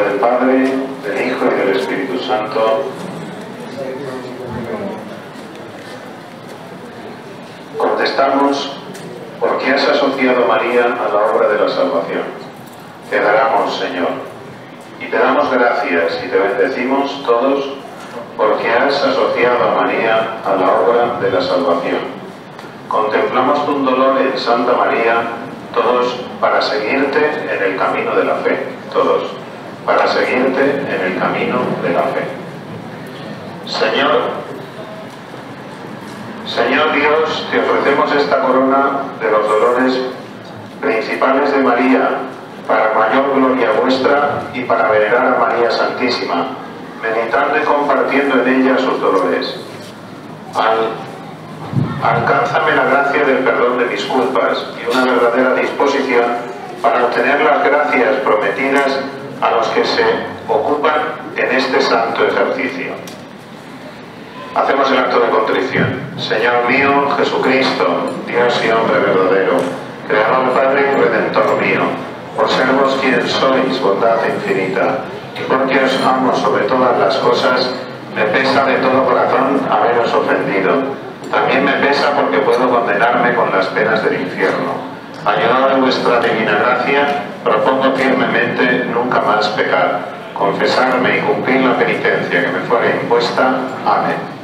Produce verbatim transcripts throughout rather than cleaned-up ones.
del Padre, del Hijo y del Espíritu Santo. Contestamos, ¿por qué has asociado a María a la obra de la salvación? Te adoramos, Señor, y te damos gracias y te bendecimos todos porque has asociado a María a la obra de la salvación. Contemplamos tu dolor en Santa María, todos para seguirte en el camino de la fe, todos para seguirte en el camino de la fe. Señor, Señor Dios, te ofrecemos esta corona de los dolores principales de María, para mayor gloria vuestra y para venerar a María Santísima, meditando y compartiendo en ella sus dolores. Al, alcánzame la gracia del perdón de mis culpas y una verdadera disposición para obtener las gracias prometidas a los que se ocupan en este santo ejercicio. Hacemos el acto de contrición. Señor mío, Jesucristo, Dios y hombre verdadero, Creador, Padre y Redentor mío, por ser vos quien sois, bondad infinita, y porque os amo sobre todas las cosas, me pesa de todo corazón haberos ofendido. También me pesa porque puedo condenarme con las penas del infierno. Ayudado de vuestra divina gracia, propongo firmemente nunca más pecar, confesarme y cumplir la penitencia que me fuera impuesta. Amén.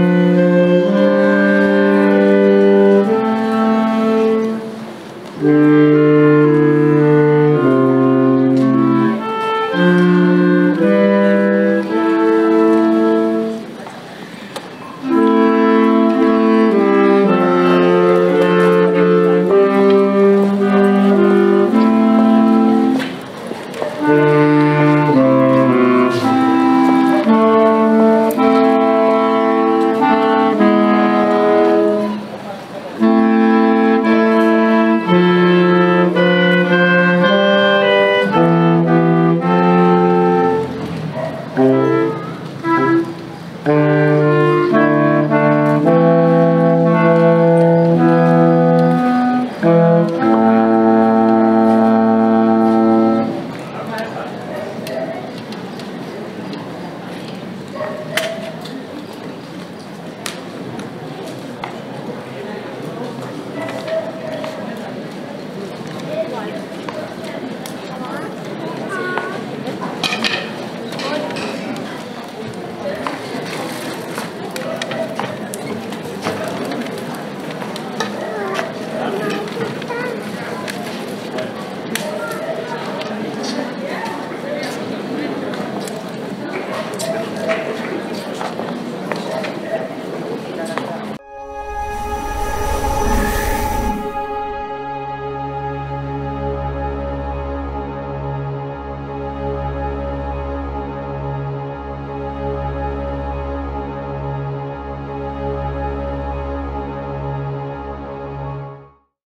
Mm.